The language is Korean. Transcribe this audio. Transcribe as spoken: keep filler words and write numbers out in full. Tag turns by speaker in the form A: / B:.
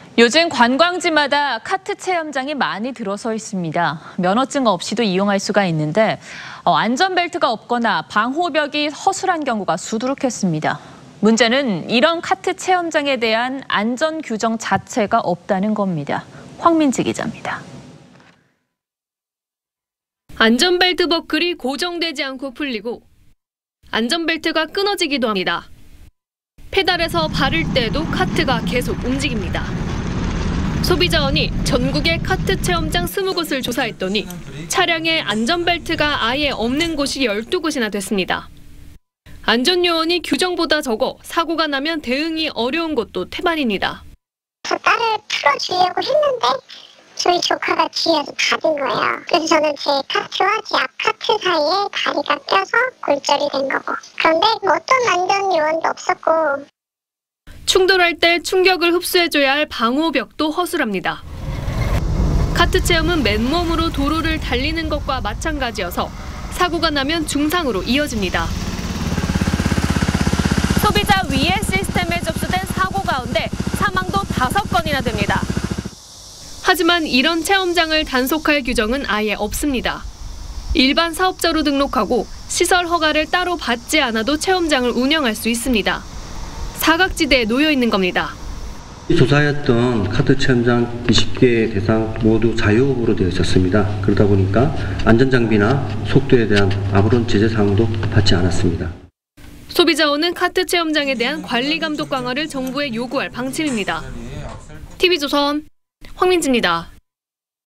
A: 요즘 관광지마다 카트 체험장이 많이 들어서 있습니다. 면허증 없이도 이용할 수가 있는데 어, 안전벨트가 없거나 방호벽이 허술한 경우가 수두룩했습니다. 문제는 이런 카트 체험장에 대한 안전 규정 자체가 없다는 겁니다. 황민지 기자입니다.
B: 안전벨트 버클이 고정되지 않고 풀리고 안전벨트가 끊어지기도 합니다. 페달에서 바를 때도 카트가 계속 움직입니다. 소비자원이 전국의 카트 체험장 스무 곳을 조사했더니 차량에 안전벨트가 아예 없는 곳이 열두 곳이나 됐습니다. 안전요원이 규정보다 적어 사고가 나면 대응이 어려운 것도 태반입니다.
C: 저 딸을 풀어주려고 했는데 저희 조카가 뒤에서 닫은 거예요. 그래서 저는 제 카트와 제 앞카트 사이에 다리가 껴서 골절이 된 거고. 그런데 어떤 안전요원도 없었고.
B: 충돌할 때 충격을 흡수해줘야 할 방호벽도 허술합니다. 카트 체험은 맨몸으로 도로를 달리는 것과 마찬가지여서 사고가 나면 중상으로 이어집니다. 소비자 위해 시스템에 접수된 사고 가운데 사망도 다섯 건이나 됩니다. 하지만 이런 체험장을 단속할 규정은 아예 없습니다. 일반 사업자로 등록하고 시설 허가를 따로 받지 않아도 체험장을 운영할 수 있습니다. 사각지대에 놓여 있는 겁니다.
D: 조사했던 카트 체험장 이십 개 대상 모두 자유업으로 되어 있었습니다. 그러다 보니까 안전장비나 속도에 대한 아무런 제재 사항도 받지 않았습니다.
B: 소비자원은 카트 체험장에 대한 관리 감독 강화를 정부에 요구할 방침입니다. 티비조선 황민지입니다.